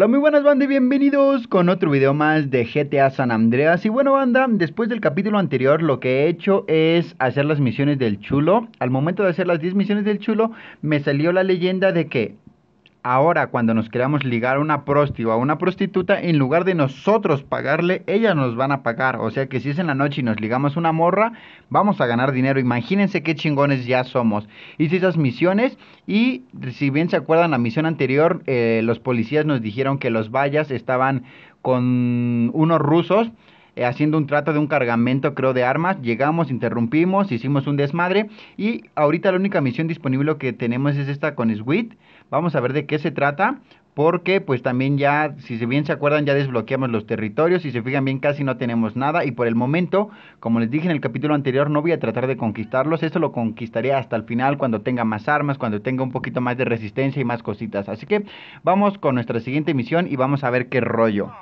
Hola, muy buenas banda y bienvenidos con otro video más de GTA San Andreas. Y bueno banda, después del capítulo anterior lo que he hecho es hacer las misiones del chulo. Al momento de hacer las 10 misiones del chulo me salió la leyenda de que ahora cuando nos queramos ligar a una prosti o a una prostituta, en lugar de nosotros pagarle, ellas nos van a pagar. O sea que si es en la noche y nos ligamos una morra, vamos a ganar dinero. Imagínense qué chingones ya somos. Hice esas misiones y si bien se acuerdan la misión anterior, los policías nos dijeron que los vallas estaban con unos rusos. Haciendo un trato de un cargamento, creo, de armas. Llegamos, interrumpimos, hicimos un desmadre. Y ahorita la única misión disponible que tenemos es esta con Sweet. Vamos a ver de qué se trata. Porque pues también ya, si bien se acuerdan, ya desbloqueamos los territorios. Si se fijan bien, casi no tenemos nada. Y por el momento, como les dije en el capítulo anterior, no voy a tratar de conquistarlos. Eso lo conquistaré hasta el final, cuando tenga más armas, cuando tenga un poquito más de resistencia y más cositas. Así que vamos con nuestra siguiente misión y vamos a ver qué rollo.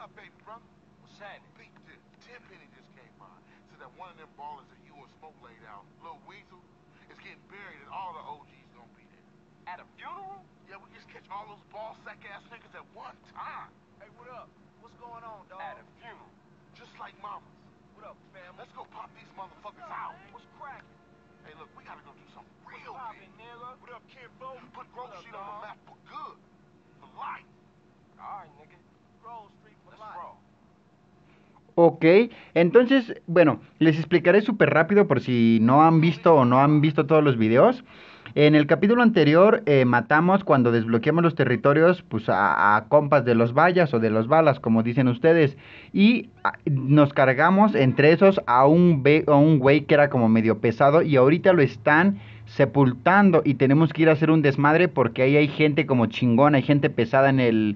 Ok, entonces, bueno, les explicaré súper rápido por si no han visto o no han visto todos los videos. En el capítulo anterior matamos cuando desbloqueamos los territorios pues a compas de los vallas o de los balas, como dicen ustedes. Y nos cargamos entre esos a un güey que era como medio pesado y ahorita lo están sepultando y tenemos que ir a hacer un desmadre porque ahí hay gente como chingona, hay gente pesada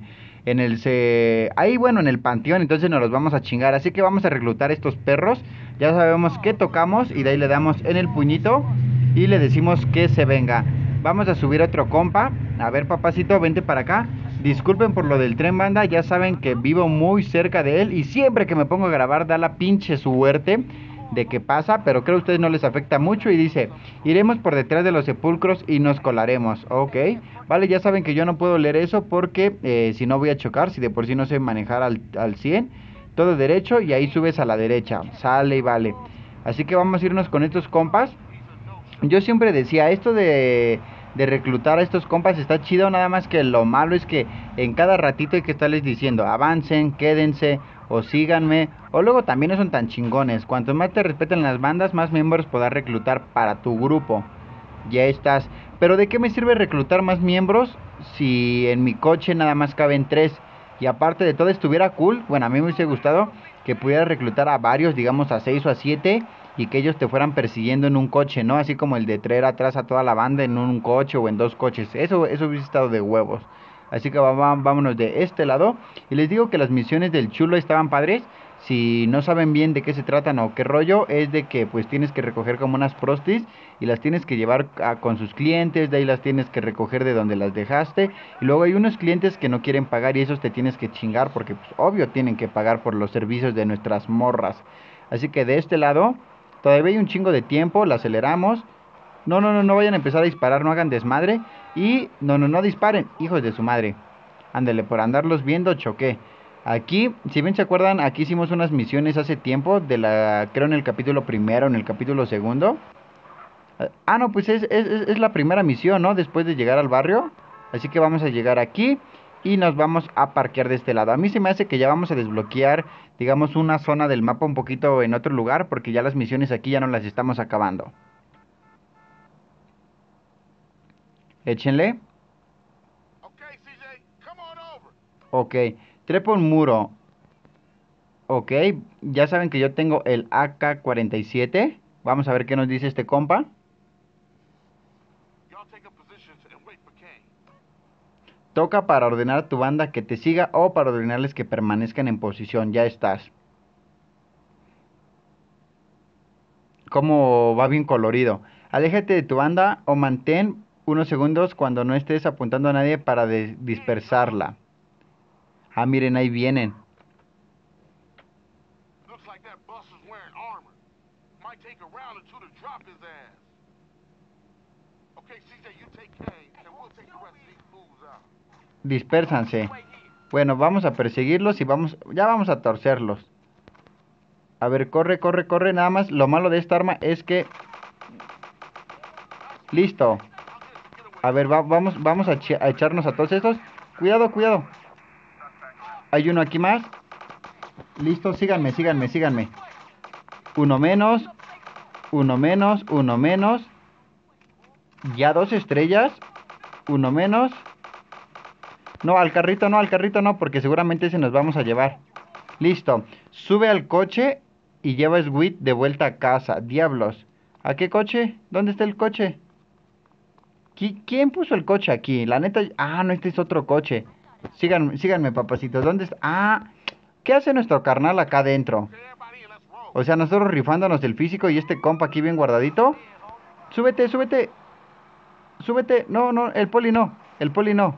ahí bueno, en el panteón. Entonces nos los vamos a chingar, así que vamos a reclutar estos perros. Ya sabemos que tocamos y de ahí le damos en el puñito y le decimos que se venga. Vamos a subir otro compa. A ver, papacito, vente para acá. Disculpen por lo del tren, banda. Ya saben que vivo muy cerca de él y siempre que me pongo a grabar da la pinche suerte de que pasa, pero creo que a ustedes no les afecta mucho. Y dice: iremos por detrás de los sepulcros y nos colaremos. Ok, vale, ya saben que yo no puedo leer eso porque si no voy a chocar, si de por sí no sé manejar al 100. Todo derecho y ahí subes a la derecha, sale y vale. Así que vamos a irnos con estos compas. Yo siempre decía, esto de reclutar a estos compas está chido, nada más que lo malo es que en cada ratito hay que estarles diciendo: avancen, quédense o síganme. O luego también no son tan chingones. Cuanto más te respeten las bandas, más miembros podrás reclutar para tu grupo. Ya estás. Pero ¿de qué me sirve reclutar más miembros si en mi coche nada más caben 3? Y aparte de todo, estuviera cool, bueno, a mí me hubiese gustado que pudiera reclutar a varios, digamos a 6 o a 7, y que ellos te fueran persiguiendo en un coche, ¿no? Así como el de traer atrás a toda la banda en un coche o en 2 coches. Eso hubiese estado de huevos. Así que vámonos de este lado. Y les digo que las misiones del chulo estaban padres. Si no saben bien de qué se tratan o qué rollo, es de que pues tienes que recoger como unas prostis y las tienes que llevar con sus clientes, de ahí las tienes que recoger de donde las dejaste. Y luego hay unos clientes que no quieren pagar y esos te tienes que chingar porque pues obvio tienen que pagar por los servicios de nuestras morras. Así que de este lado todavía hay un chingo de tiempo, la aceleramos. No vayan a empezar a disparar, no hagan desmadre. Y no disparen, hijos de su madre. Ándale, por andarlos viendo choqué. Aquí, si bien se acuerdan, aquí hicimos unas misiones hace tiempo, creo en el capítulo primero, en el capítulo segundo. Ah, no, pues es la primera misión, ¿no? Después de llegar al barrio. Así que vamos a llegar aquí y nos vamos a parquear de este lado. A mí se me hace que ya vamos a desbloquear, digamos, una zona del mapa un poquito en otro lugar, porque ya las misiones aquí ya no las estamos acabando. Échenle. Ok, trepa un muro. Ok, ya saben que yo tengo el AK-47. Vamos a ver qué nos dice este compa. Toca para ordenar a tu banda que te siga o para ordenarles que permanezcan en posición. Ya estás. Como va bien colorido. Aléjate de tu banda o mantén unos segundos cuando no estés apuntando a nadie para dispersarla. Ah, miren, ahí vienen. Dispérsanse. Bueno, vamos a perseguirlos y ya vamos a torcerlos. A ver, corre, corre, corre. Nada más, lo malo de esta arma es que... Listo. A ver, vamos a echarnos a todos estos. Cuidado, cuidado. Hay uno aquí más. Listo, síganme, síganme, síganme. Uno menos. Uno menos, uno menos. Ya 2 estrellas. Uno menos. No, al carrito no, porque seguramente ese nos vamos a llevar. Listo. Sube al coche y lleva a Sweet de vuelta a casa. Diablos. ¿A qué coche? ¿Dónde está el coche? ¿Quién puso el coche aquí? La neta... Ah, no, este es otro coche. Síganme, papacitos. ¿Dónde está? Ah, ¿qué hace nuestro carnal acá adentro? O sea, nosotros rifándonos el físico y este compa aquí bien guardadito. Súbete, súbete. Súbete. No, no, el poli no. El poli no.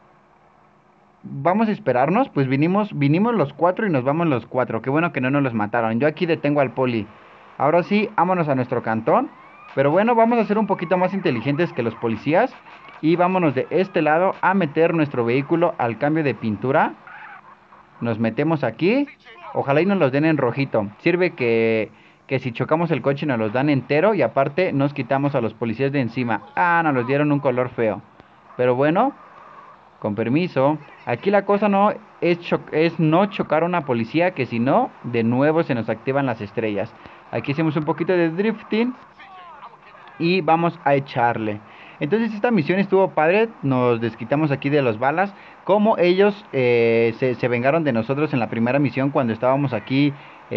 Vamos a esperarnos. Pues vinimos los 4 y nos vamos los 4. Qué bueno que no nos los mataron. Yo aquí detengo al poli. Ahora sí, vámonos a nuestro cantón. Pero bueno, vamos a ser un poquito más inteligentes que los policías. Y vámonos de este lado a meter nuestro vehículo al cambio de pintura. Nos metemos aquí. Ojalá y nos los den en rojito. Sirve que si chocamos el coche nos los dan entero. Y aparte nos quitamos a los policías de encima. Ah, nos los dieron un color feo. Pero bueno, con permiso. Aquí la cosa no es no chocar a una policía, que si no, de nuevo se nos activan las estrellas. Aquí hacemos un poquito de drifting y vamos a echarle. Entonces esta misión estuvo padre. Nos desquitamos aquí de las balas. Como ellos se vengaron de nosotros en la primera misión, cuando estábamos aquí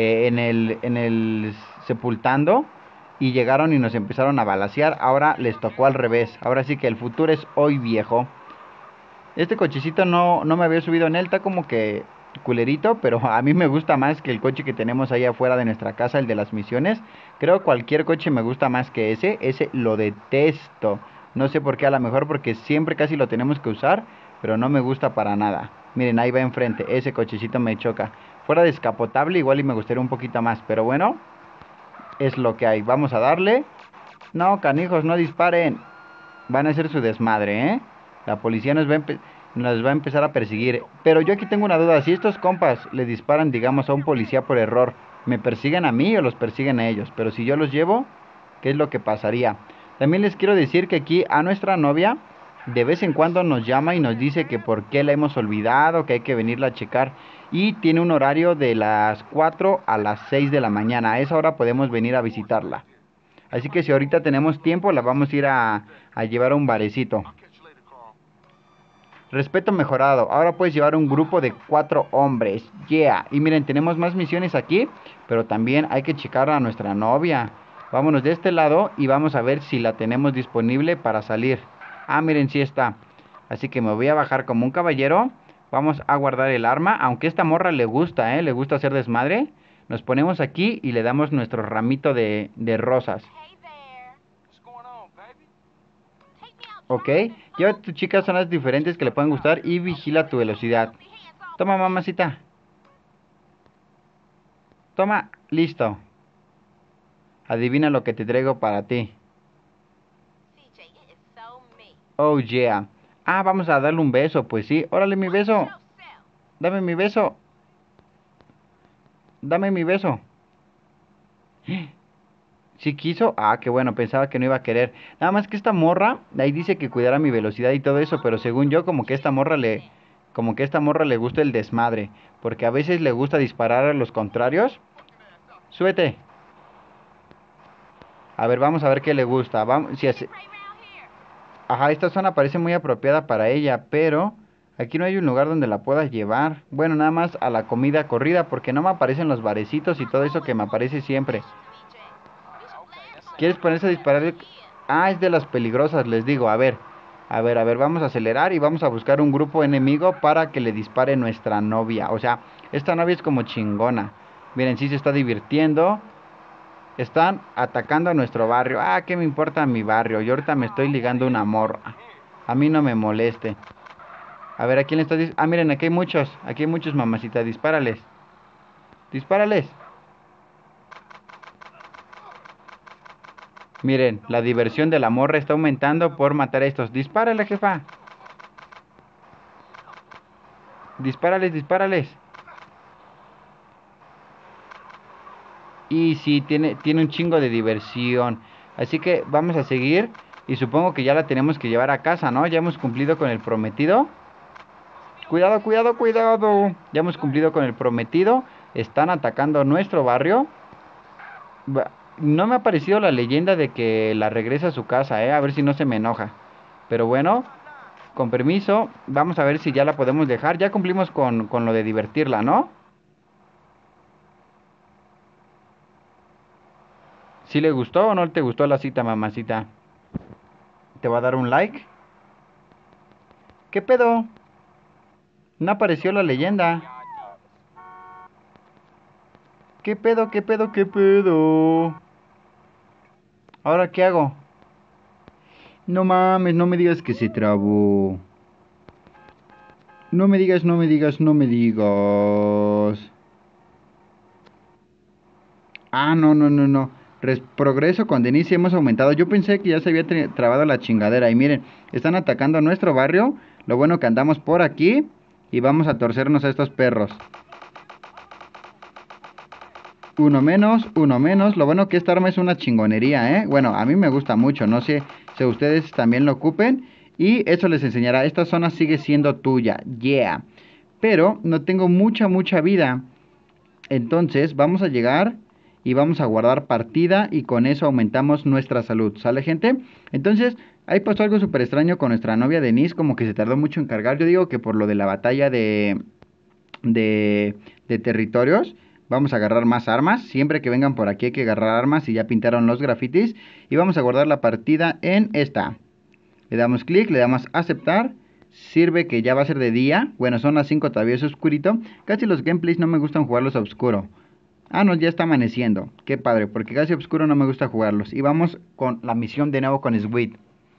en el sepultando. Y llegaron y nos empezaron a balacear. Ahora les tocó al revés. Ahora sí que el futuro es hoy, viejo. Este cochecito no me había subido en él. Está como que culerito, pero a mí me gusta más que el coche que tenemos ahí afuera de nuestra casa, el de las misiones. Creo cualquier coche me gusta más que ese. Ese lo detesto. No sé por qué, a lo mejor porque siempre casi lo tenemos que usar, pero no me gusta para nada. Miren, ahí va enfrente. Ese cochecito me choca. Fuera descapotable igual y me gustaría un poquito más, pero bueno, es lo que hay. Vamos a darle. No, canijos, no disparen. Van a hacer su desmadre, ¿eh? La policía nos va a empezar a perseguir. Pero yo aquí tengo una duda. Si estos compas le disparan, digamos, a un policía por error, ¿me persiguen a mí o los persiguen a ellos? Pero si yo los llevo, ¿qué es lo que pasaría? También les quiero decir que aquí a nuestra novia de vez en cuando nos llama y nos dice que por qué la hemos olvidado, que hay que venirla a checar. Y tiene un horario de las 4 a las 6 de la mañana. A esa hora podemos venir a visitarla. Así que si ahorita tenemos tiempo, la vamos a ir a llevar a un barecito. Respeto mejorado. Ahora puedes llevar un grupo de 4 hombres. Yeah. Y miren, tenemos más misiones aquí, pero también hay que checar a nuestra novia. Vámonos de este lado y vamos a ver si la tenemos disponible para salir. Ah, miren, sí está. Así que me voy a bajar como un caballero. Vamos a guardar el arma. Aunque esta morra le gusta, le gusta hacer desmadre. Nos ponemos aquí y le damos nuestro ramito de rosas. Ok, lleva a tu chica a zonas diferentes que le pueden gustar y vigila tu velocidad. Toma, mamacita. Toma, listo. Adivina lo que te traigo para ti. Oh, yeah. Ah, vamos a darle un beso, pues sí. Órale, mi beso. Dame mi beso. Dame mi beso. ¿Sí quiso? Ah, qué bueno, pensaba que no iba a querer. Nada más que esta morra, ahí dice que cuidara mi velocidad y todo eso, pero según yo, como que esta morra le gusta el desmadre, porque a veces le gusta disparar a los contrarios. Súbete. A ver, vamos a ver qué le gusta. Vamos, si hace... Ajá, esta zona parece muy apropiada para ella, pero aquí no hay un lugar donde la puedas llevar. Bueno, nada más a la comida corrida, porque no me aparecen los barecitos y todo eso que me aparece siempre. ¿Quieres ponerse a disparar? Ah, es de las peligrosas, les digo. A ver, vamos a acelerar y vamos a buscar un grupo enemigo para que le dispare nuestra novia. O sea, esta novia es como chingona. Miren, sí se está divirtiendo. Están atacando a nuestro barrio. Ah, ¿qué me importa mi barrio? Yo ahorita me estoy ligando una morra. A mí no me moleste. A ver, ¿a quién le está Ah, miren, aquí hay muchos, mamacita. Dispárales. Dispárales. Miren, la diversión de la morra está aumentando por matar a estos. Dispárale, jefa. Dispárales, dispárales. Y sí, tiene un chingo de diversión. Así que vamos a seguir. Y supongo que ya la tenemos que llevar a casa, ¿no? Ya hemos cumplido con el prometido. Cuidado, cuidado, cuidado. Ya hemos cumplido con el prometido. Están atacando nuestro barrio. No me ha parecido la leyenda de que la regrese a su casa, ¿eh? A ver si no se me enoja. Pero bueno, con permiso, vamos a ver si ya la podemos dejar. Ya cumplimos con lo de divertirla, ¿no? ¿Sí le gustó o no te gustó la cita, mamacita? ¿Te va a dar un like? ¿Qué pedo? No apareció la leyenda. ¿Qué pedo, qué pedo, qué pedo? ¿Ahora qué hago? No mames, no me digas que se trabó. No me digas, no me digas, no me digas. Ah, no, no, no, no. Progreso con Denise hemos aumentado. Yo pensé que ya se había trabado la chingadera. Y miren, están atacando a nuestro barrio. Lo bueno que andamos por aquí. Y vamos a torcernos a estos perros. Uno menos, uno menos. Lo bueno que esta arma es una chingonería, ¿eh? Bueno, a mí me gusta mucho. No sé si ustedes también lo ocupen. Y eso les enseñará. Esta zona sigue siendo tuya. Yeah. Pero no tengo mucha vida. Entonces vamos a llegar y vamos a guardar partida y con eso aumentamos nuestra salud. ¿Sale, gente? Entonces, ahí pasó algo súper extraño con nuestra novia Denise, como que se tardó mucho en cargar. Yo digo que por lo de la batalla de territorios, vamos a agarrar más armas. Siempre que vengan por aquí hay que agarrar armas y ya pintaron los grafitis. Y vamos a guardar la partida en esta. Le damos clic, le damos aceptar. Sirve que ya va a ser de día. Bueno, son las 5, todavía es oscurito. Casi los gameplays no me gustan jugarlos a oscuro. Ah, no, ya está amaneciendo. Qué padre, porque casi a oscuro no me gusta jugarlos. Y vamos con la misión de nuevo con Sweet.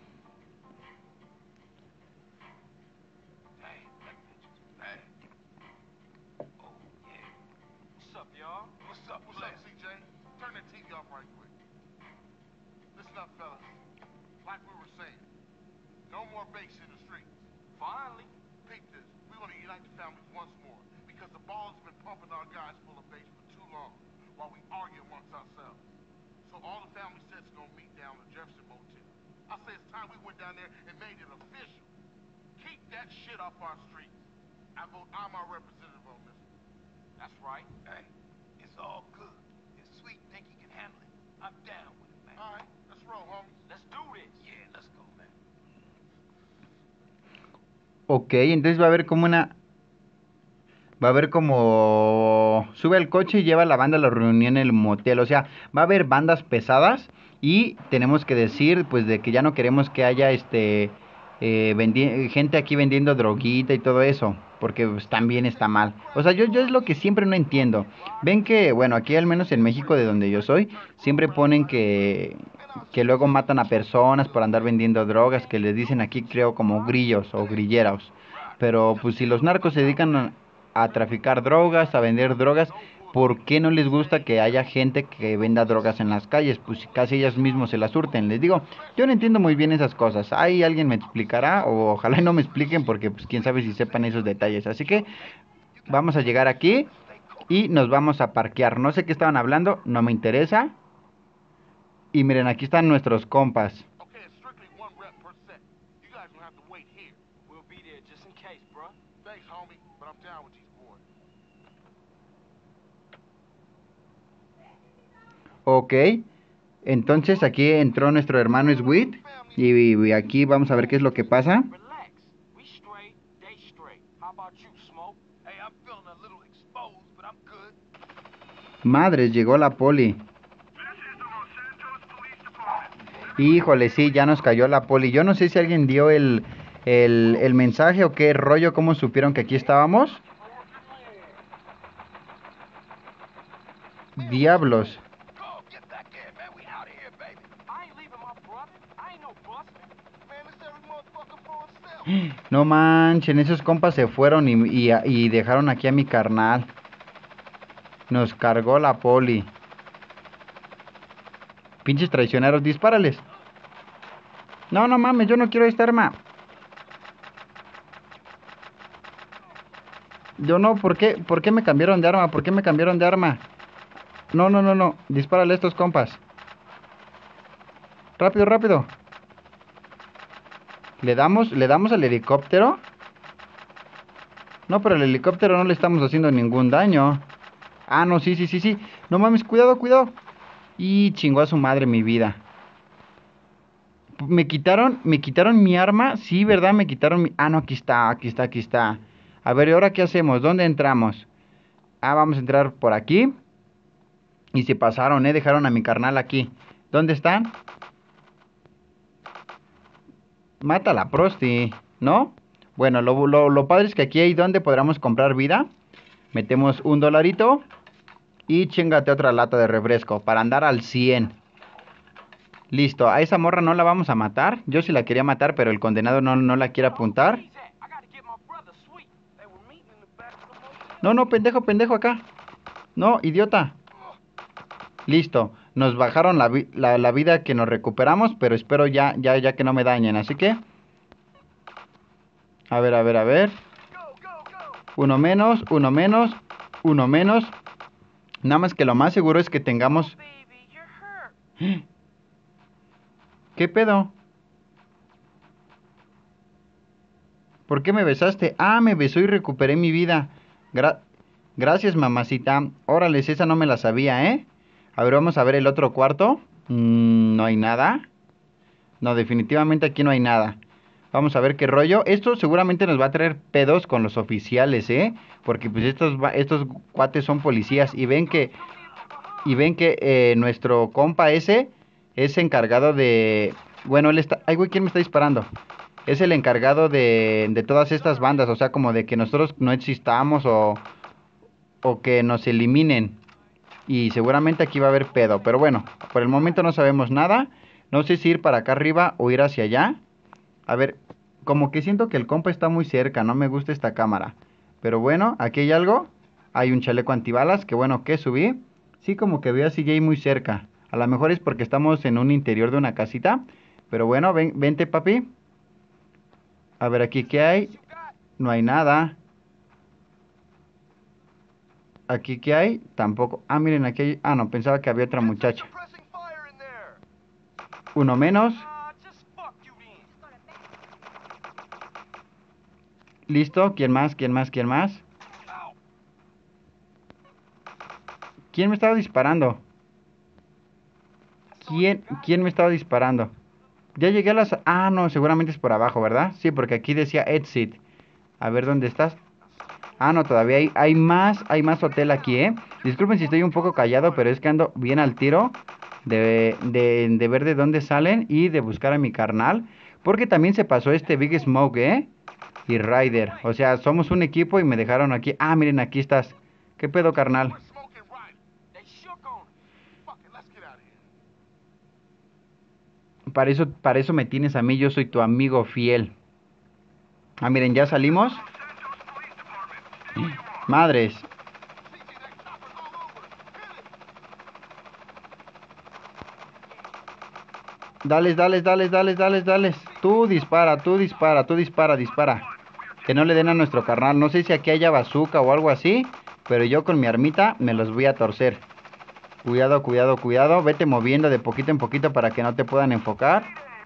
Ok, entonces va a haber como una... Va a haber como... Sube al coche y lleva la banda a la reunión en el motel. O sea, va a haber bandas pesadas. Y tenemos que decir, pues, de que ya no queremos que haya gente aquí vendiendo droguita y todo eso. Porque pues, también está mal. O sea, yo es lo que siempre no entiendo. Ven que, bueno, aquí al menos en México, de donde yo soy, siempre ponen que luego matan a personas por andar vendiendo drogas. Que les dicen aquí, creo, como grillos o grilleros. Pero pues si los narcos se dedican a traficar drogas, a vender drogas, ¿por qué no les gusta que haya gente que venda drogas en las calles? Pues si casi ellas mismos se las surten. Les digo, yo no entiendo muy bien esas cosas. Ahí alguien me explicará o ojalá no me expliquen porque pues quién sabe si sepan esos detalles. Así que vamos a llegar aquí y nos vamos a parquear. No sé qué estaban hablando, no me interesa. Y miren, aquí están nuestros compas. Ok, entonces aquí entró nuestro hermano Sweet y aquí vamos a ver qué es lo que pasa. Madres, llegó la poli. Híjole, sí, ya nos cayó la poli. Yo no sé si alguien dio el mensaje o qué rollo, cómo supieron que aquí estábamos. Diablos. No manchen, esos compas se fueron y dejaron aquí a mi carnal. Nos cargó la poli. Pinches traicioneros, dispárales. No, no mames, yo no quiero esta arma. Yo no, ¿por qué? ¿Por qué me cambiaron de arma? ¿Por qué me cambiaron de arma? No, no, no, no. Dispárale a estos compas. Rápido, rápido. ¿Le damos al helicóptero? No, pero al helicóptero no le estamos haciendo ningún daño. Ah, no, sí, sí, sí, sí. No mames, cuidado, cuidado. Y chingó a su madre mi vida. Me quitaron mi arma. Sí, ¿verdad? Me quitaron mi... Ah, no, aquí está, aquí está, aquí está. A ver, ¿y ahora qué hacemos? ¿Dónde entramos? Ah, vamos a entrar por aquí. Y se pasaron, dejaron a mi carnal aquí. ¿Dónde están? Mata a la prosti, ¿no? Bueno, lo padre es que aquí hay donde podamos comprar vida. Metemos $1 y chingate otra lata de refresco para andar al 100. Listo, a esa morra no la vamos a matar. Yo sí la quería matar, pero el condenado no la quiere apuntar. No, no, pendejo, pendejo acá. No, idiota. Listo, nos bajaron la vida que nos recuperamos, pero espero ya que no me dañen. Así que... A ver, a ver, a ver. Uno menos, uno menos, uno menos. Nada más que lo más seguro es que tengamos... ¿Qué pedo? ¿Por qué me besaste? Ah, me besó y recuperé mi vida. Gracias, mamacita. Órale, esa no me la sabía, ¿eh? A ver, vamos a ver el otro cuarto. No hay nada. No, definitivamente aquí no hay nada. Vamos a ver qué rollo. Esto seguramente nos va a traer pedos con los oficiales, ¿eh? Porque pues estos cuates son policías y ven que... nuestro compa ese es encargado de... Bueno, él está... Ay, güey, ¿quién me está disparando? Es el encargado de todas estas bandas. O sea, como de que nosotros no existamos o que nos eliminen. Y seguramente aquí va a haber pedo. Pero bueno, por el momento no sabemos nada. No sé si ir para acá arriba o ir hacia allá. A ver, como que siento que el compa está muy cerca. No me gusta esta cámara. Pero bueno, aquí hay algo. Hay un chaleco antibalas. Que bueno, que subí. Sí, como que veo a CJ muy cerca. A lo mejor es porque estamos en un interior de una casita. Pero bueno, vente, papi. A ver, aquí qué hay. No hay nada. Aquí qué hay. Tampoco. Ah, miren, aquí hay... Ah, no, pensaba que había otra muchacha. Uno menos. Listo. ¿Quién más? ¿Quién más? ¿Quién más? ¿Quién me estaba disparando? ¿Quién me estaba disparando? Ya llegué a las... Ah, no, seguramente es por abajo, ¿verdad? Sí, porque aquí decía exit. A ver, ¿dónde estás? Ah, no, todavía hay más hotel aquí, ¿eh? Disculpen si estoy un poco callado, pero es que ando bien al tiro de ver de dónde salen y de buscar a mi carnal. Porque también se pasó este Big Smoke, ¿eh? Y Ryder. O sea, somos un equipo y me dejaron aquí. Ah, miren, aquí estás. ¿Qué pedo, carnal? Para eso me tienes a mí, yo soy tu amigo fiel. Ah, miren, ya salimos. Madres. Dales, dales, dales, dales, dales, dales. Tú dispara, tú dispara, tú dispara, dispara. Que no le den a nuestro carnal. No sé si aquí haya bazooka o algo así. Pero yo con mi armita me los voy a torcer. Cuidado, cuidado, cuidado. Vete moviendo de poquito en poquito para que no te puedan enfocar.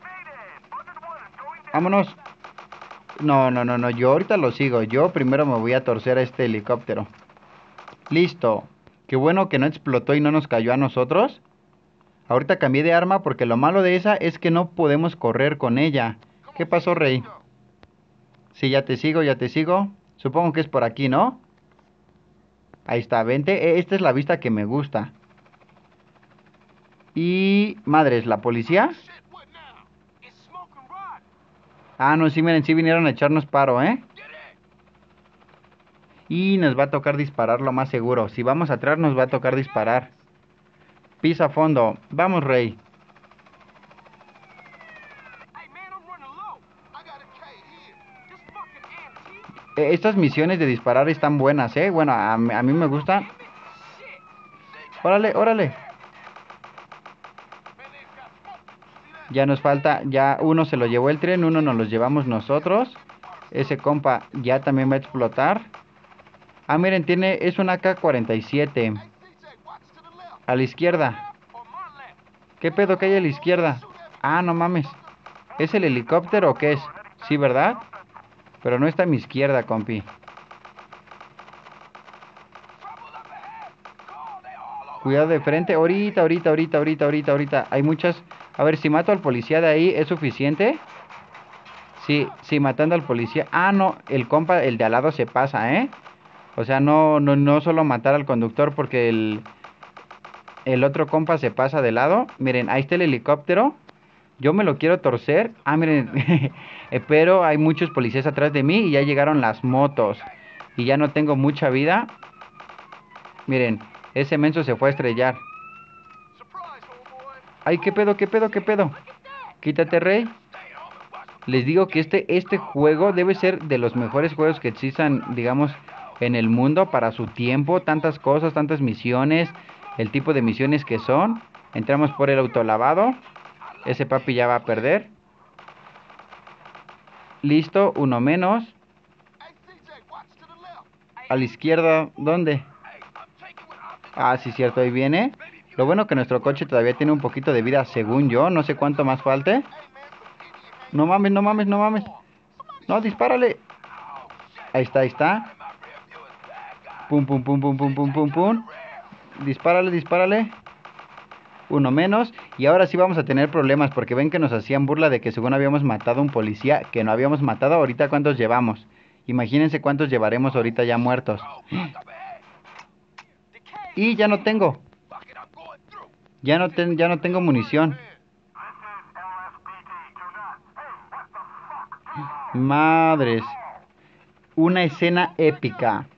Vámonos. No, no, no, no. Yo ahorita lo sigo. Yo primero me voy a torcer a este helicóptero. Listo. Qué bueno que no explotó y no nos cayó a nosotros. Ahorita cambié de arma porque lo malo de esa es que no podemos correr con ella. ¿Qué pasó, Rey? Sí, ya te sigo, ya te sigo. Supongo que es por aquí, ¿no? Ahí está, vente. Esta es la vista que me gusta. Y... Madres, ¿la policía? Ah, no, sí, miren, sí vinieron a echarnos paro, ¿eh? Y nos va a tocar disparar lo más seguro. Si vamos atrás nos va a tocar disparar. Pisa a fondo. Vamos, Rey. Estas misiones de disparar están buenas, ¿eh? Bueno, a mí me gustan. Órale, órale. Ya nos falta, ya uno se lo llevó el tren, uno nos los llevamos nosotros. Ese compa ya también va a explotar. Ah, miren, es un AK-47. A la izquierda. ¿Qué pedo que hay a la izquierda? Ah, no mames. ¿Es el helicóptero o qué es? Sí, ¿verdad? Pero no está a mi izquierda, compi. Cuidado de frente. Ahorita. Hay muchas. A ver, si mato al policía de ahí, ¿es suficiente? Sí, sí, matando al policía. Ah, no, el compa, el de al lado se pasa, ¿eh? O sea, no solo matar al conductor porque el otro compa se pasa de lado. Miren, ahí está el helicóptero. Yo me lo quiero torcer. Ah, miren, pero hay muchos policías atrás de mí y ya llegaron las motos. Y ya no tengo mucha vida. Miren, ese menso se fue a estrellar. Ay, qué pedo. Quítate, rey. Les digo que este juego debe ser de los mejores juegos que existan, digamos, en el mundo para su tiempo. Tantas cosas, tantas misiones, el tipo de misiones que son. Entramos por el autolavado. Ese papi ya va a perder. Listo, uno menos. A la izquierda, ¿dónde? Ah, sí, cierto, ahí viene. Lo bueno que nuestro coche todavía tiene un poquito de vida, según yo. No sé cuánto más falte. No mames, no mames, no mames. No, dispárale. Ahí está, ahí está. Pum, pum, pum, pum, pum, pum, pum, pum. Dispárale, dispárale. Uno menos. Y ahora sí vamos a tener problemas porque ven que nos hacían burla de que según habíamos matado a un policía que no habíamos matado. Ahorita cuántos llevamos. Imagínense cuántos llevaremos ahorita ya muertos. Y ya no tengo. Ya no tengo munición. Madres. Una escena épica.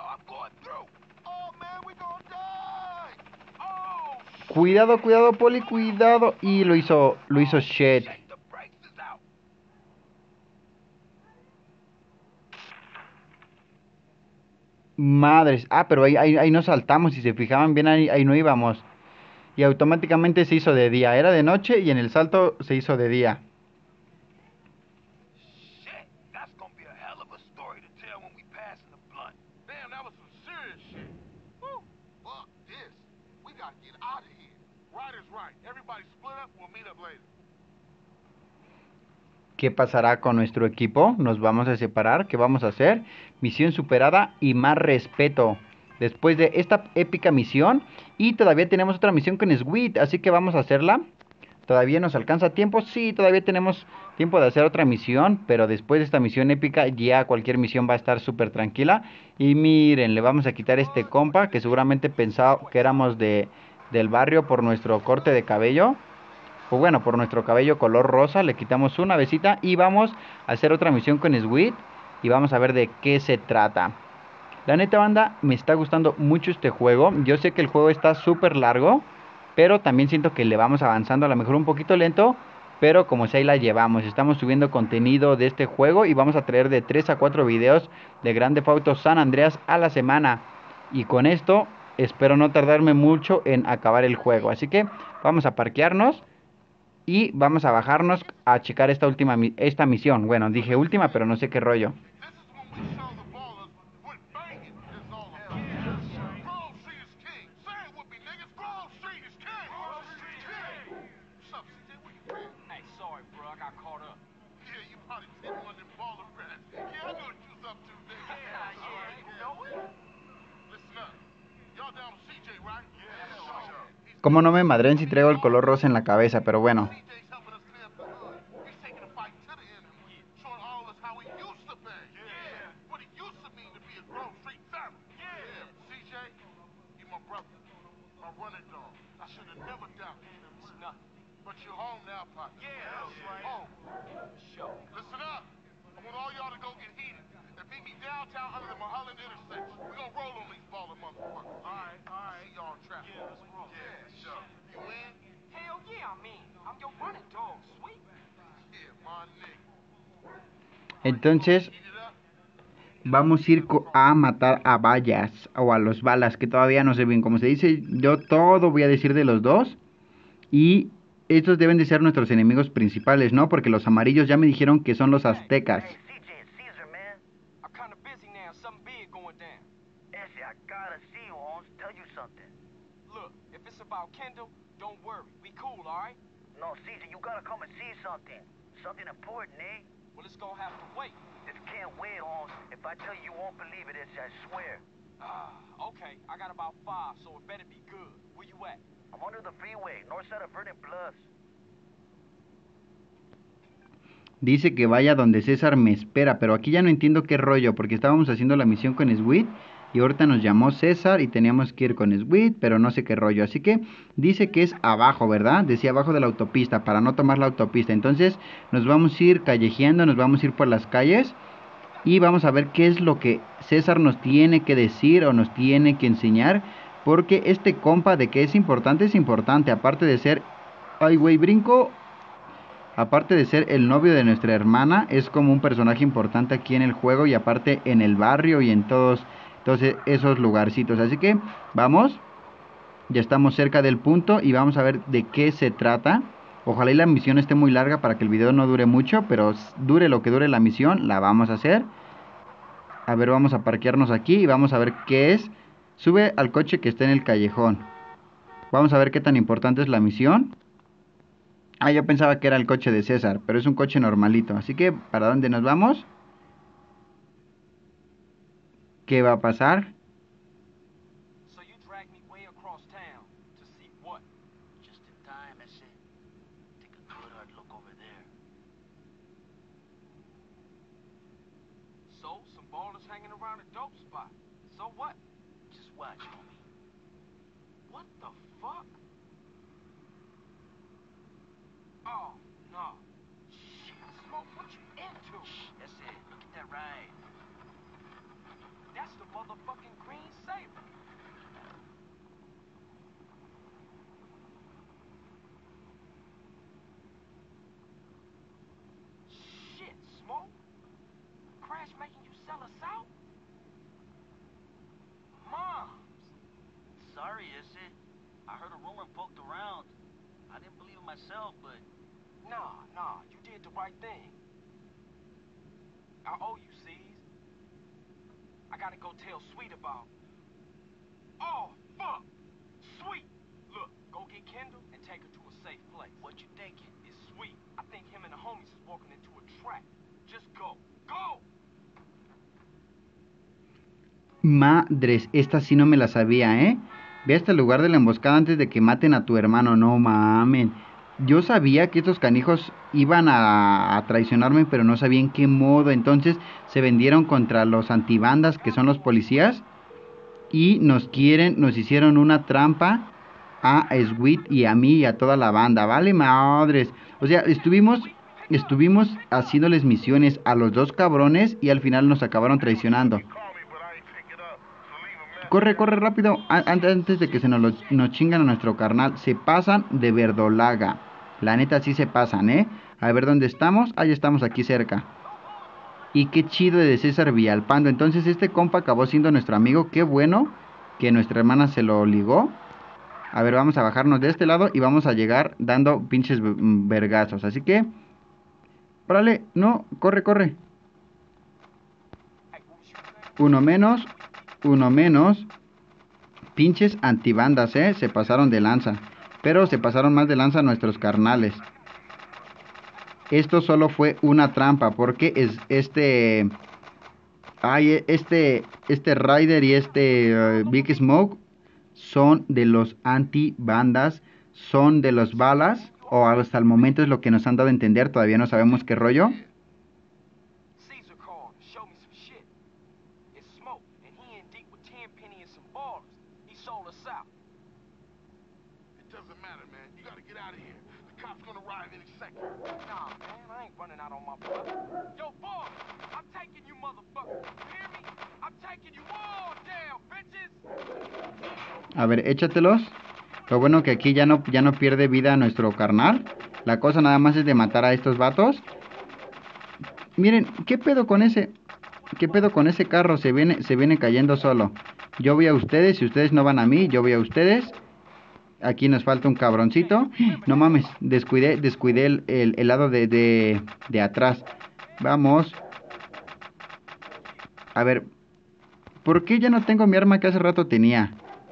Cuidado, cuidado, Poli, cuidado. Y lo hizo shit. Madres. Ah, pero ahí nos saltamos. Si se fijaban bien, ahí no íbamos. Y automáticamente se hizo de día. Era de noche y en el salto se hizo de día. ¿Qué pasará con nuestro equipo? ¿Nos vamos a separar? ¿Qué vamos a hacer? Misión superada y más respeto. Después de esta épica misión. Y todavía tenemos otra misión con Sweet. Así que vamos a hacerla. ¿Todavía nos alcanza tiempo? Sí, todavía tenemos tiempo de hacer otra misión. Pero después de esta misión épica ya cualquier misión va a estar súper tranquila. Y miren, le vamos a quitar este compa que seguramente pensaba que éramos del barrio por nuestro corte de cabello. Pues bueno, por nuestro cabello color rosa le quitamos una besita y vamos a hacer otra misión con Sweet y vamos a ver de qué se trata. La neta, banda, me está gustando mucho este juego. Yo sé que el juego está súper largo, pero también siento que le vamos avanzando, a lo mejor un poquito lento, pero como si ahí la llevamos. Estamos subiendo contenido de este juego y vamos a traer de 3 a 4 videos de Grand Theft Auto San Andreas a la semana. Y con esto espero no tardarme mucho en acabar el juego. Así que vamos a parquearnos y vamos a bajarnos a checar esta misión. Bueno, dije última, pero no sé qué rollo. Como no me madren si traigo el color rosa en la cabeza, pero bueno. Entonces vamos a ir a matar a Bayas o a los balas, que todavía no sé bien cómo se dice. Yo todo voy a decir de los dos. Y estos deben de ser nuestros enemigos principales, ¿no? Porque los amarillos ya me dijeron que son los aztecas. Ese, I gotta see you, Holmes. Tell you something. Look, if it's about Kendall, don't worry. We cool, all right? No, Caesar, you gotta come and see something. Something important, eh? Well, it's gonna have to wait. This can't wait, Holmes. If I tell you, you won't believe it, Ese, I swear. Okay. I got about 5, so it better be good. Where you at? I'm under the freeway, north side of Vernon Bluffs. Dice que vaya donde César me espera, pero aquí ya no entiendo qué rollo, porque estábamos haciendo la misión con Sweet y ahorita nos llamó César y teníamos que ir con Sweet, pero no sé qué rollo. Así que dice que es abajo, ¿verdad? Decía abajo de la autopista, para no tomar la autopista. Entonces nos vamos a ir callejeando, nos vamos a ir por las calles y vamos a ver qué es lo que César nos tiene que decir o nos tiene que enseñar, porque este compa de que es importante, aparte de ser... Ay, güey, brinco. Aparte de ser el novio de nuestra hermana, es como un personaje importante aquí en el juego y aparte en el barrio y en todos esos lugarcitos. Así que vamos, ya estamos cerca del punto y vamos a ver de qué se trata. Ojalá y la misión esté muy larga para que el video no dure mucho, pero dure lo que dure la misión, la vamos a hacer. A ver, vamos a parquearnos aquí y vamos a ver qué es. Sube al coche que está en el callejón. Vamos a ver qué tan importante es la misión. Ah, yo pensaba que era el coche de César, pero es un coche normalito. Así que, ¿para dónde nos vamos? ¿Qué va a pasar? So you dragged me way across town to see what? Just in time, Ese. Take a good hard look over there. So, some ballers hanging around a dope spot. So what? Just watch, homie. What the fuck? Oh, no. Shit, Smoke, what you into? Ese, look at that ride. That's the motherfucking Green Saber. Shit, Smoke. Crash making you sell us out? Moms. Sorry, Ese. I heard a rumor poked around. I didn't believe it myself, but... Nah, you did the right thing. I owe you, C's. I gotta go tell Sweet about... Oh, fuck! Sweet! Look, go get Kendall and take her to a safe place. What you thinking? It's Sweet. I think him and the homies is walking into a trap. Just go. Go! Madres, esta sí no me la sabía, ¿eh? Ve hasta el lugar de la emboscada antes de que maten a tu hermano. No mamen. Yo sabía que estos canijos iban a traicionarme, pero no sabía en qué modo. Entonces se vendieron contra los antibandas, que son los policías. Y nos hicieron una trampa a Sweet y a mí y a toda la banda. Vale, madres. O sea, estuvimos haciéndoles misiones a los dos cabrones y al final nos acabaron traicionando. Corre rápido, antes de que nos chingan a nuestro carnal. Se pasan de verdolaga. La neta sí se pasan, ¿eh? A ver dónde estamos. Ah, ya estamos aquí cerca. Y qué chido de César Villalpando. Entonces este compa acabó siendo nuestro amigo. Qué bueno que nuestra hermana se lo ligó. A ver, vamos a bajarnos de este lado y vamos a llegar dando pinches vergazos. Así que... órale, no, corre. Uno menos. Pinches antibandas, se pasaron de lanza. Pero se pasaron más de lanza nuestros carnales. Esto solo fue una trampa, porque es este Ryder y Big Smoke son de los antibandas, son de los balas, o hasta el momento es lo que nos han dado a entender, todavía no sabemos qué rollo. Caesar called to show me some shit. It's Smoke, and he in deep with Tenpenny and some ballers. He sold us out. It doesn't matter, man. You gotta get out of here. The cops gonna arrive any second. Nah, man, I ain't running out on my brother. Yo, boy, I'm taking you motherfuckers. You hear me? I'm taking you all down, bitches. A ver, échatelos. Lo bueno que aquí ya no pierde vida nuestro carnal. La cosa nada más es de matar a estos vatos. Miren, ¿qué pedo con ese? ¿Qué pedo con ese carro? Se viene cayendo solo. Yo voy a ustedes, si ustedes no van a mí, yo voy a ustedes. Aquí nos falta un cabroncito. No mames, descuidé el lado de atrás. Vamos. A ver, ¿Por qué ya no tengo mi arma que hace rato tenía?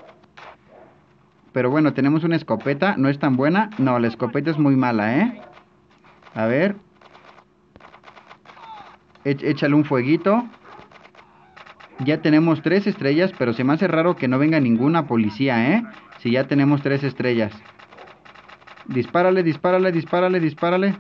Pero bueno, tenemos una escopeta. ¿No es tan buena? No, la escopeta es muy mala, ¿eh? A ver. Échale un fueguito. Ya tenemos 3 estrellas, pero se me hace raro que no venga ninguna policía, ¿eh? Si ya tenemos 3 estrellas. Dispárale, dispárale, dispárale, dispárale.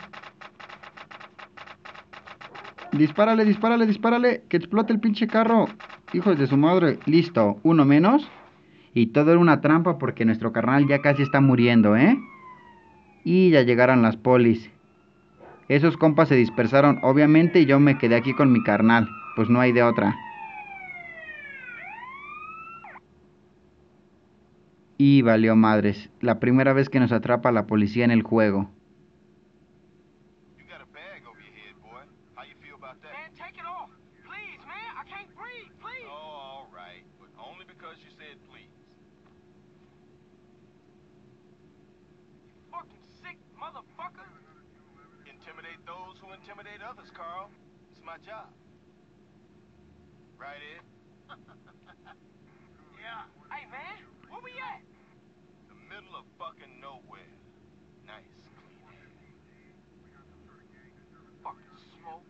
Dispárale, dispárale, dispárale. Que explote el pinche carro. Hijos de su madre. Listo, uno menos. Y todo era una trampa porque nuestro carnal ya casi está muriendo, ¿eh? Y ya llegaron las polis. Esos compas se dispersaron, obviamente, y yo me quedé aquí con mi carnal. Pues no hay de otra. Y valió madres. La primera vez que nos atrapa la policía en el juego. You got a bag over your head, boy. How you feel about that? Man, take it off. Please, man. I can't breathe. Please. Oh, all right. But only because you said please. Fucking sick motherfucker. Intimidate those who intimidate others, Carl. It's my job. Right, Ed? Yeah. Hey, man. Where we at? The middle of fucking nowhere. Nice, clean air. Fucking smoke.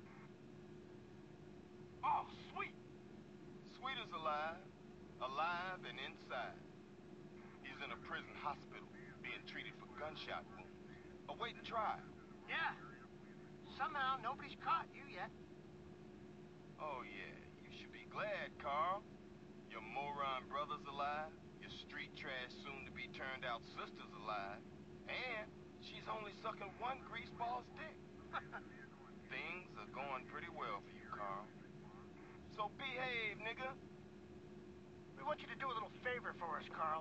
Oh, sweet. Sweet is alive. Alive and inside. He's in a prison hospital, being treated for gunshot wounds. Awaiting trial. Yeah. Somehow nobody's caught you yet. Oh, yeah. You should be glad, Carl. Your moron brother's alive. Your street trash soon-to-be turned-out sister's alive. And she's only sucking one greaseball's dick. Things are going pretty well for you, Carl. So behave, nigga. We want you to do a little favor for us, Carl.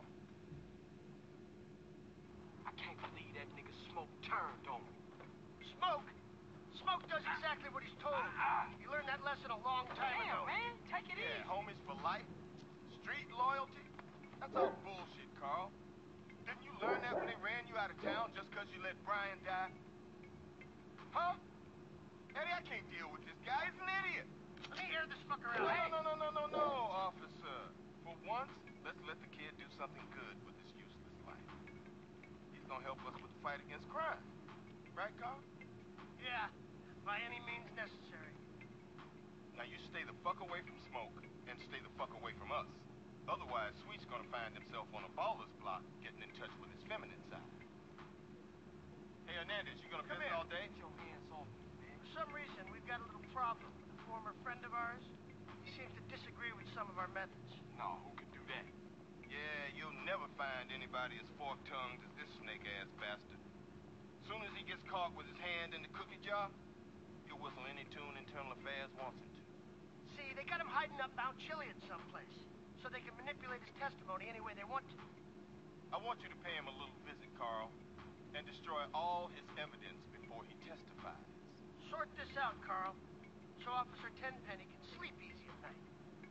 I can't believe that nigga Smoke turned on me. Smoke? Smoke does exactly what he's told. You learned that lesson a long time ago. Damn, man. Take it Yeah, easy. homies for life. Street loyalty. That's all bullshit, Carl. Didn't you learn that when they ran you out of town just because you let Brian die? Huh? Eddie, I can't deal with this guy. He's an idiot. Let me hear this fucker No, out. no, officer. For once, let's let the kid do something good with his useless life. He's gonna help us with the fight against crime. Right, Carl? Yeah, by any means necessary. Now you stay the fuck away from Smoke and stay the fuck away from us. Otherwise, Sweet's gonna find himself on a baller's block getting in touch with his feminine side. Hey, Hernandez, you gonna Come visit here. all day? Get your hands off me, man. For some reason, we've got a little problem with a former friend of ours. He seems to disagree with some of our methods. No, who could do that? Yeah, you'll never find anybody as fork-tongued as this snake-ass bastard. Soon as he gets caught with his hand in the cookie jar, he'll whistle any tune Internal Affairs wants him to. See, they got him hiding up Mount Chiliad someplace, so they can manipulate his testimony any way they want to. I want you to pay him a little visit, Carl, and destroy all his evidence before he testifies. Sort this out, Carl, so Officer Tenpenny can sleep easy at night.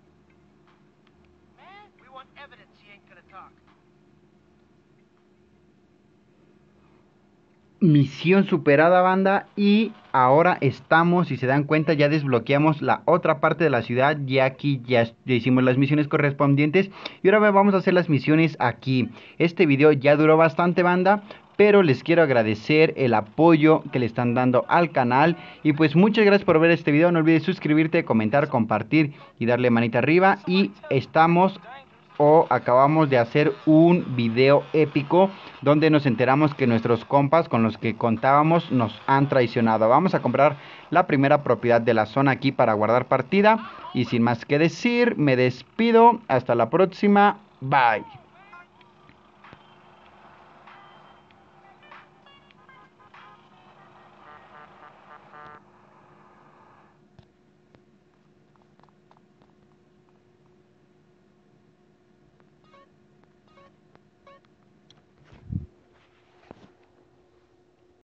Man, we want evidence he ain't gonna talk. Misión superada, banda. Y ahora estamos, si se dan cuenta, ya desbloqueamos la otra parte de la ciudad. Ya aquí ya hicimos las misiones correspondientes. Y ahora vamos a hacer las misiones aquí. Este video ya duró bastante, banda, pero les quiero agradecer el apoyo que le están dando al canal. Y pues muchas gracias por ver este video. No olvides suscribirte, comentar, compartir y darle manita arriba. Y acabamos de hacer un video épico donde nos enteramos que nuestros compas con los que contábamos nos han traicionado. Vamos a comprar la primera propiedad de la zona aquí para guardar partida. Y sin más que decir, me despido. Hasta la próxima. Bye.